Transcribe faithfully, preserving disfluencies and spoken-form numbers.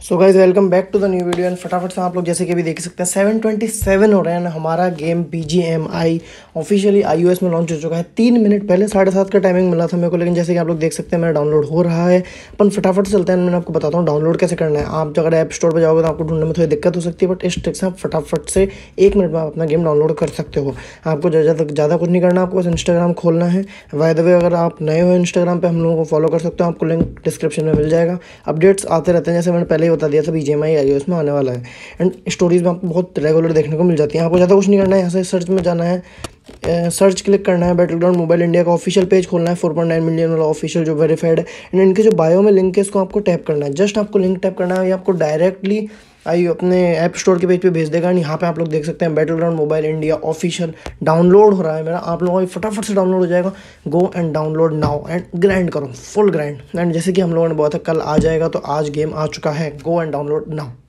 So guys welcome back to the new video and फटाफट से आप लोग जैसे कि अभी देख सकते हैं सेवन ट्वेंटी सेवन हो रहे हैं। हमारा game B G M I officially iOS में लॉन्च हो चुका है। तीन मिनट पहले साढ़े सात का टाइमिंग मिला था मेरे को, लेकिन जैसे कि आप लोग देख सकते हैं मेरा डाउनलोड हो रहा है। अपन फटाफट से चलते हैं, मैं आपको बताता हूँ डाउनलोड कैसे करना है। आप अगर ऐप स्टोर पर जाओगे तो आपको ढूंढने में थोड़ी दिक्कत हो सकती है, बट इस ट्रिक से आप फटाफट से एक मिनट में आप अपना गेम डाउनलोड कर सकते हो। आपको ज़्यादा ज़्यादा कुछ नहीं करना, आपको बस इंस्टाग्राम खोलना है। बाय द वे अगर आप नए हो इंस्टाग्राम पे हम लोगों को फॉलो कर सकते हो, आपको लिंक डिस्क्रिप्शन में मिल जाएगा। अपडेट्स आते रहते हैं, जैसे मैंने पहले ही बता दिया था B G M I iOS में आने वाला है। एंड स्टोरीज में आपको बहुत रेगुलर देखने को मिल जाती हैं। आपको ज़्यादा कुछ नहीं करना है, यहाँ से सर्च में जाना है, सर्च क्लिक करना है, बैटलग्राउंड मोबाइल इंडिया का ऑफिशियल पेज खोलना है, फोर पॉइंट नाइन मिलियन वाला ऑफिशियल जो वेरीफाइड है। एंड इनके जो बायो में लिंक है इसको आपको टैप करना है। जस्ट आपको लिंक टैप करना है, ये आपको डायरेक्टली आई अपने ऐप स्टोर के पेज पे भेज देगा। यहाँ पे आप लोग देख सकते हैं Battleground Mobile India official download हो रहा है मेरा। आप लोगों को फटाफट से डाउनलोड हो जाएगा। Go and download now and grind करो, फुल ग्राइंड। एंड जैसे कि हम लोगों ने बोला था कल आ जाएगा, तो आज गेम आ चुका है। Go and download now.